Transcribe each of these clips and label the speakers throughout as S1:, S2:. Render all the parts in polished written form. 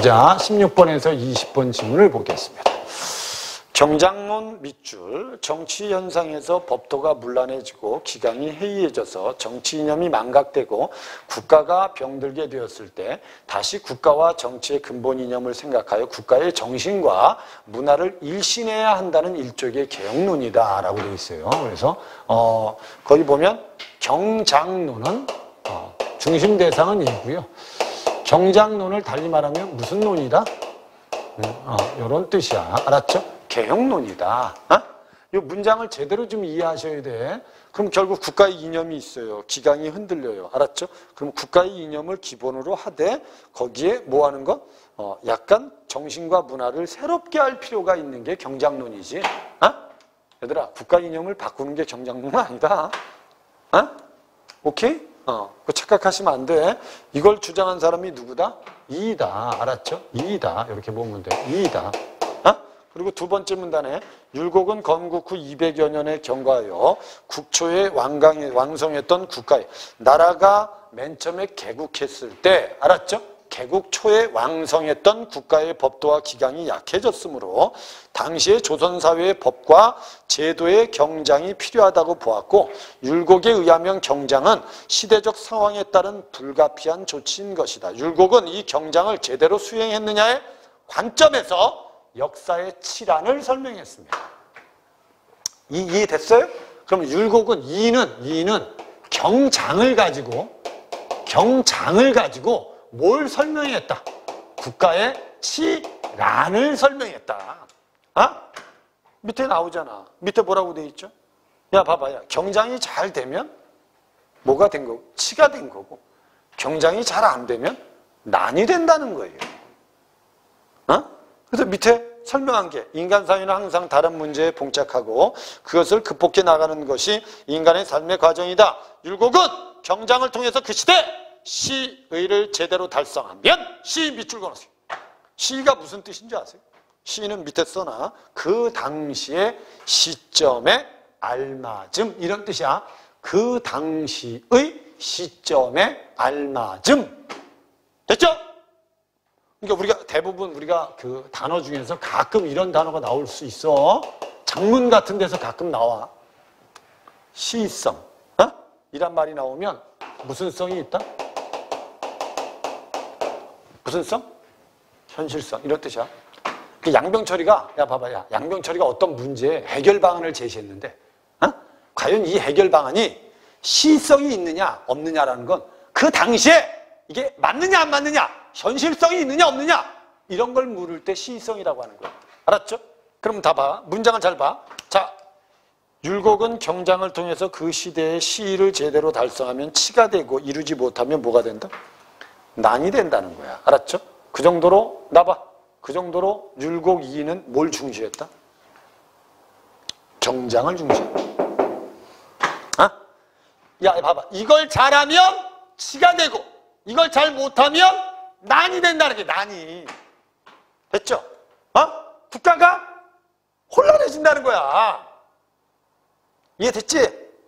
S1: 보자. 16번에서 20번 지문을 보겠습니다. 경장론 밑줄, 정치 현상에서 법도가 문란해지고 기강이 해이해져서 정치 이념이 망각되고 국가가 병들게 되었을 때 다시 국가와 정치의 근본 이념을 생각하여 국가의 정신과 문화를 일신해야 한다는 일종의 개혁론이다 라고 되어 있어요. 그래서 거기 보면 경장론은 중심 대상은 이고요. 경장론을 달리 말하면 무슨 논이다? 이런 뜻이야. 알았죠? 개혁론이다. 이 문장을 제대로 좀 이해하셔야 돼. 그럼 결국 국가의 이념이 있어요. 기강이 흔들려요. 알았죠? 그럼 국가의 이념을 기본으로 하되 거기에 뭐 하는 것? 약간 정신과 문화를 새롭게 할 필요가 있는 게 경장론이지. 얘들아, 국가 이념을 바꾸는 게 경장론은 아니다. 오케이? 그거 착각하시면 안 돼. 이걸 주장한 사람이 누구다? 이이다. 알았죠? 이이다. 이렇게 보면 돼. 이이다. 그리고 두 번째 문단에 율곡은 건국 후 200여 년에 경과하여 국초에 왕성했던 국가에 나라가 맨 처음에 개국했을 때 알았죠? 개국 초에 왕성했던 국가의 법도와 기강이 약해졌으므로 당시의 조선사회의 법과 제도의 경장이 필요하다고 보았고 율곡에 의하면 경장은 시대적 상황에 따른 불가피한 조치인 것이다. 율곡은 이 경장을 제대로 수행했느냐의 관점에서 역사의 치란을 설명했습니다. 이해됐어요? 그럼 율곡은 이는 경장을 가지고 뭘 설명했다? 국가의 치란을 설명했다. 밑에 나오잖아. 밑에 뭐라고 돼 있죠? 야, 봐봐요. 경장이 잘 되면 뭐가 된 거고? 치가 된 거고. 경장이 잘 안 되면 난이 된다는 거예요. 그래서 밑에 설명한 게 인간 사회는 항상 다른 문제에 봉착하고 그것을 극복해 나가는 것이 인간의 삶의 과정이다. 율곡은 경장을 통해서 그 시대 시의를 제대로 달성하면 시 밑줄 걸었어요. 시가 무슨 뜻인지 아세요? 시는 밑에 써놔. 그 당시의 시점에 알맞음 이런 뜻이야. 그 당시의 시점에 알맞음. 됐죠? 그러니까 대부분 우리가 그 단어 중에서 가끔 이런 단어가 나올 수 있어. 장문 같은 데서 가끔 나와. 시성. 이란 말이 나오면 무슨 성이 있다? 무슨 성? 현실성. 이런 뜻이야. 그 양병철이가, 야, 봐봐, 야, 양병철이가 어떤 문제에 해결 방안을 제시했는데, 과연 이 해결 방안이 시성이 있느냐, 없느냐라는 건 그 당시에 이게 맞느냐, 안 맞느냐, 현실성이 있느냐, 없느냐, 이런 걸 물을 때 시성이라고 하는 거야. 알았죠? 그럼 다 봐. 문장을 잘 봐. 자, 율곡은 경장을 통해서 그 시대의 시의를 제대로 달성하면 치가 되고 이루지 못하면 뭐가 된다? 난이 된다는 거야. 알았죠? 그 정도로 나봐. 그 정도로 율곡 이의는 뭘 중시했다? 경장을 중시했다. 야, 봐봐. 이걸 잘하면 치가 되고 이걸 잘 못하면 난이 된다는 게 난이. 됐죠? 국가가 혼란해진다는 거야. 이해됐지?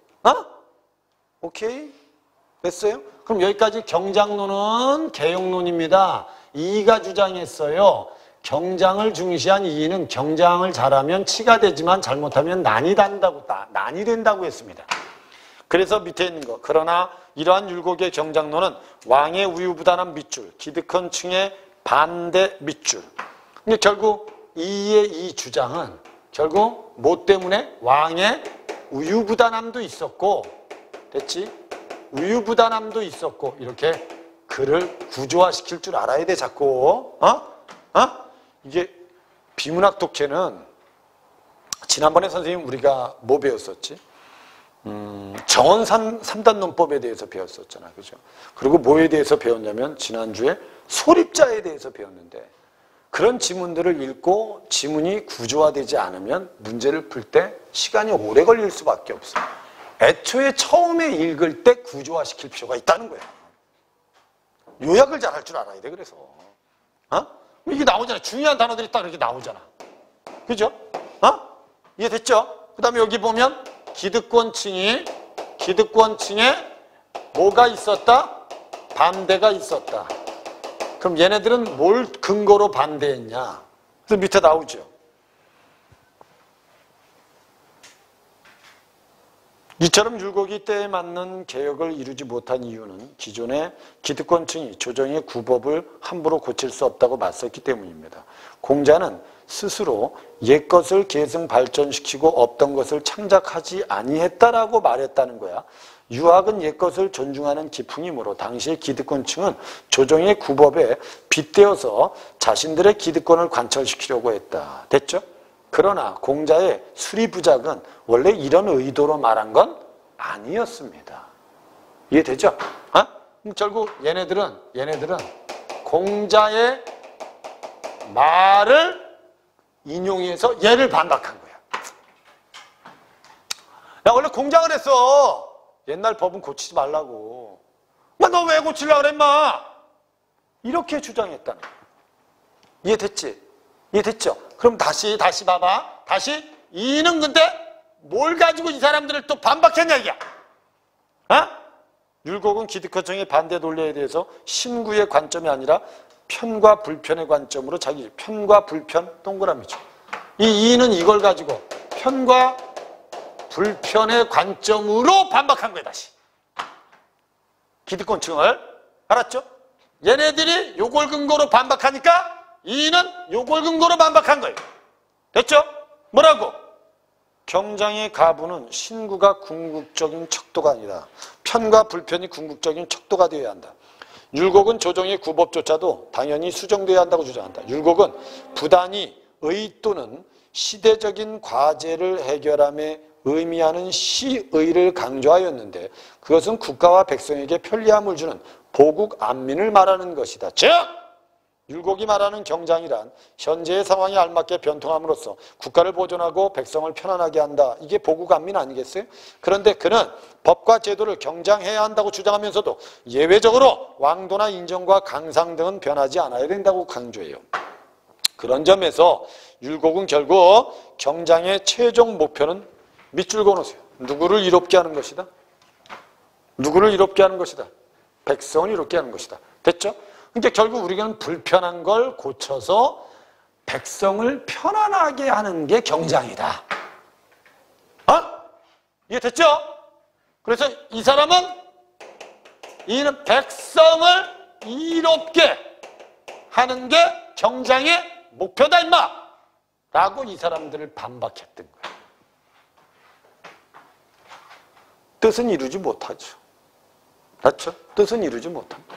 S1: 오케이? 됐어요? 그럼 여기까지 경장론은 개혁론입니다. 이의가 주장했어요. 경장을 중시한 이의는 경장을 잘하면 치가 되지만 잘못하면 난이 된다고 했습니다. 그래서 밑에 있는 거. 그러나 이러한 율곡의 경장론은 왕의 우유부단한 밑줄, 기득권 층의 반대 밑줄. 근데 결국 이의의 이 주장은 결국 뭐 때문에? 왕의 우유부단함도 있었고, 됐지? 우유부단함도 있었고, 이렇게 글을 구조화시킬 줄 알아야 돼, 자꾸. 이게 비문학 독해는 지난번에 선생님 우리가 뭐 배웠었지? 정원 3단 논법에 대해서 배웠었잖아. 그죠? 그리고 뭐에 대해서 배웠냐면 지난주에 소립자에 대해서 배웠는데 그런 지문들을 읽고 지문이 구조화되지 않으면 문제를 풀 때 시간이 오래 걸릴 수밖에 없어. 애초에 처음에 읽을 때 구조화시킬 필요가 있다는 거야. 요약을 잘 할 줄 알아야 돼. 그래서 이게 나오잖아. 중요한 단어들이 딱 이렇게 나오잖아. 그죠? 이해됐죠? 그 다음에 여기 보면 기득권층에 뭐가 있었다? 반대가 있었다. 그럼 얘네들은 뭘 근거로 반대했냐? 그래서 밑에 나오죠. 이처럼 율곡이 때에 맞는 개혁을 이루지 못한 이유는 기존의 기득권층이 조정의 구법을 함부로 고칠 수 없다고 맞섰기 때문입니다. 공자는 스스로 옛것을 계승 발전시키고 없던 것을 창작하지 아니했다라고 말했다는 거야. 유학은 옛것을 존중하는 기풍이므로 당시의 기득권층은 조정의 구법에 빗대어서 자신들의 기득권을 관철시키려고 했다. 됐죠? 그러나 공자의 수리부작은 원래 이런 의도로 말한 건 아니었습니다. 이해되죠? 결국 얘네들은 공자의 말을 인용해서 얘를 반박한 거야. 야, 원래 공자가 그랬어. 옛날 법은 고치지 말라고. 너 왜 고치려고 그래, 인마? 이렇게 주장했다는 거야. 이해됐지? 이해됐죠? 그럼 다시 봐봐. 다시 이는 근데 뭘 가지고 이 사람들을 또 반박했냐 이게. 율곡은 기득권층의 반대 논리에 대해서 신구의 관점이 아니라 편과 불편의 관점으로 자기 편과 불편 동그라미죠. 이 이는 이걸 가지고 편과 불편의 관점으로 반박한 거야 다시. 기득권층을. 알았죠? 얘네들이 요걸 근거로 반박하니까 이는 요걸 근거로 반박한 거예요. 됐죠? 뭐라고? 경장의 가부는 신구가 궁극적인 척도가 아니라 편과 불편이 궁극적인 척도가 되어야 한다. 율곡은 조정의 구법조차도 당연히 수정되어야 한다고 주장한다. 율곡은 부단히 의 또는 시대적인 과제를 해결함에 의미하는 시의를 강조하였는데 그것은 국가와 백성에게 편리함을 주는 보국 안민을 말하는 것이다. 즉! 율곡이 말하는 경장이란 현재의 상황에 알맞게 변통함으로써 국가를 보존하고 백성을 편안하게 한다. 이게 보국 안민 아니겠어요? 그런데 그는 법과 제도를 경장해야 한다고 주장하면서도 예외적으로 왕도나 인정과 강상 등은 변하지 않아야 된다고 강조해요. 그런 점에서 율곡은 결국 경장의 최종 목표는 밑줄 그어놓으세요. 누구를 이롭게 하는 것이다? 누구를 이롭게 하는 것이다? 백성을 이롭게 하는 것이다. 됐죠? 근데 결국 우리는 불편한 걸 고쳐서 백성을 편안하게 하는 게 경장이다. 이해됐죠? 그래서 이 사람은 이는 백성을 이롭게 하는 게 경장의 목표다 임마! 라고 이 사람들을 반박했던 거예요. 뜻은 이루지 못하죠. 맞죠? 뜻은 이루지 못합니다.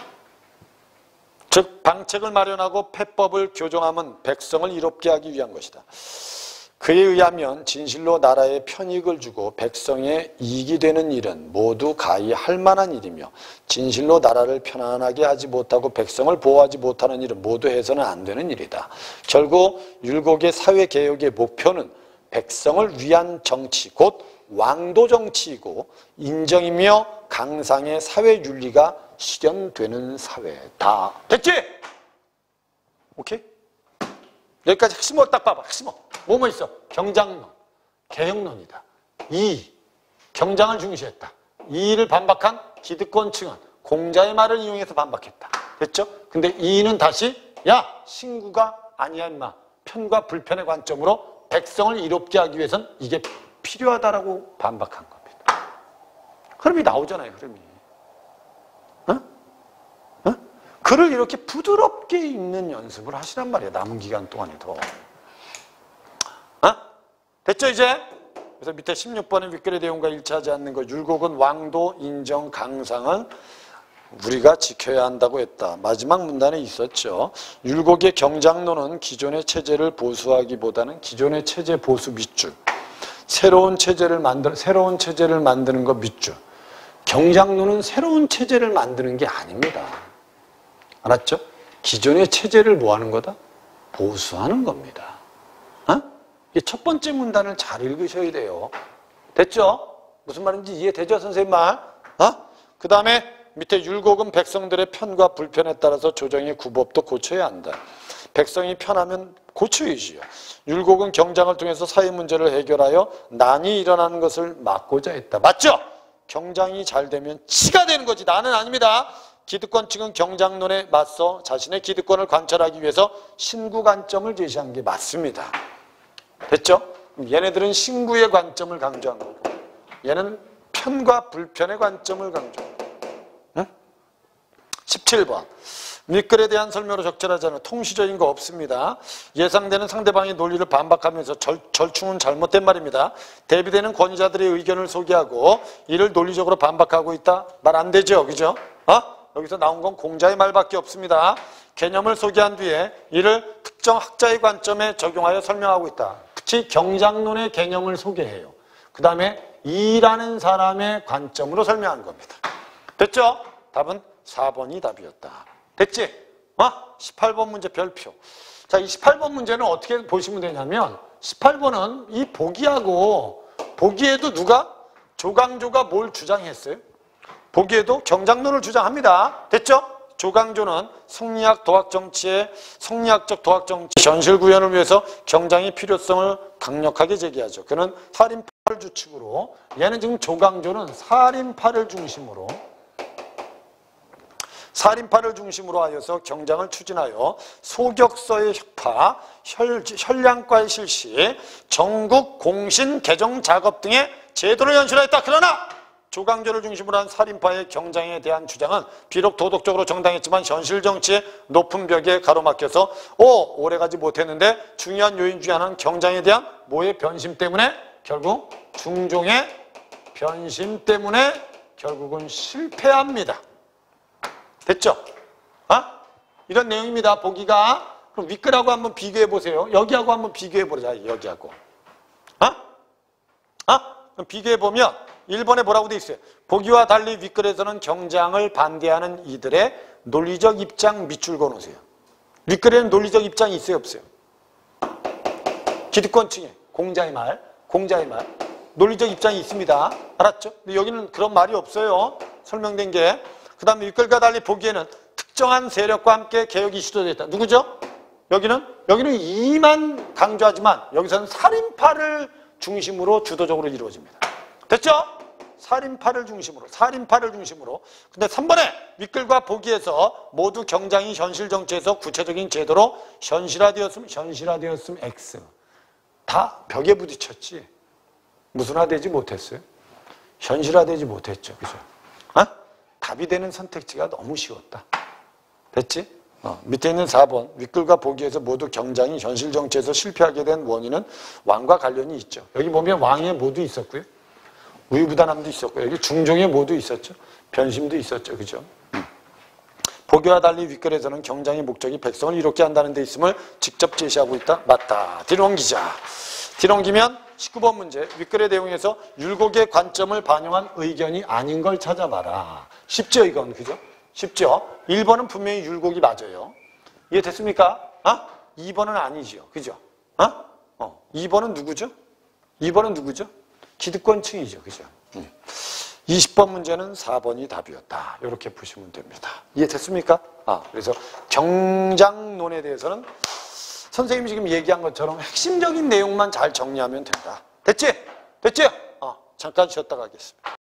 S1: 즉 방책을 마련하고 폐법을 교정함은 백성을 이롭게 하기 위한 것이다. 그에 의하면 진실로 나라에 편익을 주고 백성에 이익이 되는 일은 모두 가히 할 만한 일이며 진실로 나라를 편안하게 하지 못하고 백성을 보호하지 못하는 일은 모두 해서는 안 되는 일이다. 결국 율곡의 사회개혁의 목표는 백성을 위한 정치, 곧 왕도 정치이고 인정이며 강상의 사회윤리가 실현되는 사회다. 됐지? 오케이? 여기까지 핵심어 딱 봐봐. 핵심어. 뭐뭐 있어? 경장론, 개혁론이다. 경장을 중시했다. 이를 반박한 기득권층은 공자의 말을 이용해서 반박했다. 됐죠? 근데 이는 다시 야 신구가 아니야 임마. 편과 불편의 관점으로 백성을 이롭게 하기 위해서는 이게 필요하다라고 반박한 겁니다. 흐름이 나오잖아요. 흐름이. 글을 이렇게 부드럽게 읽는 연습을 하시란 말이에요. 남은 기간 동안에도. 됐죠 이제? 그래서 밑에 16번의 윗글의 내용과 일치하지 않는 것. 율곡은 왕도, 인정, 강상은 우리가 지켜야 한다고 했다. 마지막 문단에 있었죠. 율곡의 경장론은 기존의 체제를 보수하기보다는 기존의 체제 보수 밑줄. 새로운 체제를 만드는 거 밑줄. 경장론은 새로운 체제를 만드는 게 아닙니다. 알았죠? 기존의 체제를 뭐 하는 거다? 보수하는 겁니다. 이게 첫 번째 문단을 잘 읽으셔야 돼요. 됐죠? 무슨 말인지 이해되죠, 선생님 말? 그 다음에 밑에 율곡은 백성들의 편과 불편에 따라서 조정의 구법도 고쳐야 한다. 백성이 편하면 고쳐야지요. 율곡은 경장을 통해서 사회 문제를 해결하여 난이 일어나는 것을 막고자 했다. 맞죠? 경장이 잘 되면 치가 되는 거지 나는 아닙니다. 기득권 측은 경장론에 맞서 자신의 기득권을 관철하기 위해서 신구 관점을 제시한 게 맞습니다. 됐죠? 얘네들은 신구의 관점을 강조한 거고 얘는 편과 불편의 관점을 강조한 거고. 응? 17번. 윗글에 대한 설명으로 적절하지 않은 통시적인 거 없습니다. 예상되는 상대방의 논리를 반박하면서 절충은 잘못된 말입니다. 대비되는 권위자들의 의견을 소개하고 이를 논리적으로 반박하고 있다? 말 안 되죠? 그죠? 여기서 나온 건 공자의 말밖에 없습니다. 개념을 소개한 뒤에 이를 특정 학자의 관점에 적용하여 설명하고 있다. 그치? 경장론의 개념을 소개해요. 그 다음에 이라는 사람의 관점으로 설명한 겁니다. 됐죠? 답은 4번이 답이었다. 됐지? 18번 문제 별표. 자, 이 18번 문제는 어떻게 보시면 되냐면 18번은 이 보기에도 누가? 조광조가 뭘 주장했어요? 보기에도 경장론을 주장합니다. 됐죠? 조광조는 성리학적 도학 정치 현실 구현을 위해서 경장의 필요성을 강력하게 제기하죠. 그는 살인파를 주축으로 얘는 지금 조광조는 살인파를 중심으로 하여서 경장을 추진하여 소격서의 혁파, 혈량과의 실시, 전국 공신 개정 작업 등의 제도를 연출하였다. 그러나 조광조를 중심으로 한 살인파의 경장에 대한 주장은 비록 도덕적으로 정당했지만 현실 정치의 높은 벽에 가로막혀서 오래가지 못했는데 중요한 요인 중에 하나는 경장에 대한 뭐의 변심 때문에 결국 중종의 변심 때문에 결국은 실패합니다. 됐죠? 이런 내용입니다. 보기가. 그럼 윗글하고 한번 비교해 보세요. 여기하고 한번 비교해 보자. 여기하고. 그럼 비교해 보면 1번에 뭐라고 돼 있어요? 보기와 달리 윗글에서는 경장을 반대하는 이들의 논리적 입장 밑줄 그어놓으세요. 윗글에는 논리적 입장이 있어요? 없어요? 기득권층에 공자의 말 논리적 입장이 있습니다. 알았죠? 근데 여기는 그런 말이 없어요. 설명된 게. 그 다음에 윗글과 달리 보기에는 특정한 세력과 함께 개혁이 시도됐다. 누구죠? 여기는 이만 강조하지만 여기서는 살인파를 중심으로 주도적으로 이루어집니다. 됐죠? 살인파를 중심으로. 근데 3번에 윗글과 보기에서 모두 경장이 현실 정치에서 구체적인 제도로 현실화되었음 X. 다 벽에 부딪혔지. 무슨화되지 못했어요? 현실화되지 못했죠. 그죠? 답이 되는 선택지가 너무 쉬웠다. 됐지? 밑에 있는 4번 윗글과 보기에서 모두 경장이 현실 정치에서 실패하게 된 원인은 왕과 관련이 있죠. 여기 보면 왕에 모두 있었고요. 우유부단함도 있었고 여기 중종에 모두 있었죠. 변심도 있었죠. 그죠? 보기와 달리 윗글에서는 경장의 목적이 백성을 이롭게 한다는 데 있음을 직접 제시하고 있다. 맞다. 뒤로 옮기자. 뒤로 옮기면 19번 문제 윗글의 내용에서 율곡의 관점을 반영한 의견이 아닌 걸 찾아봐라. 쉽죠 이건. 그죠? 쉽죠? 1번은 분명히 율곡이 맞아요. 이해됐습니까? 2번은 아니죠. 그죠? 2번은 누구죠? 2번은 누구죠? 기득권층이죠. 그죠? 20번 문제는 4번이 답이었다. 이렇게 보시면 됩니다. 이해됐습니까? 그래서 경장론에 대해서는 선생님이 지금 얘기한 것처럼 핵심적인 내용만 잘 정리하면 된다. 됐지? 됐지? 잠깐 쉬었다 가겠습니다.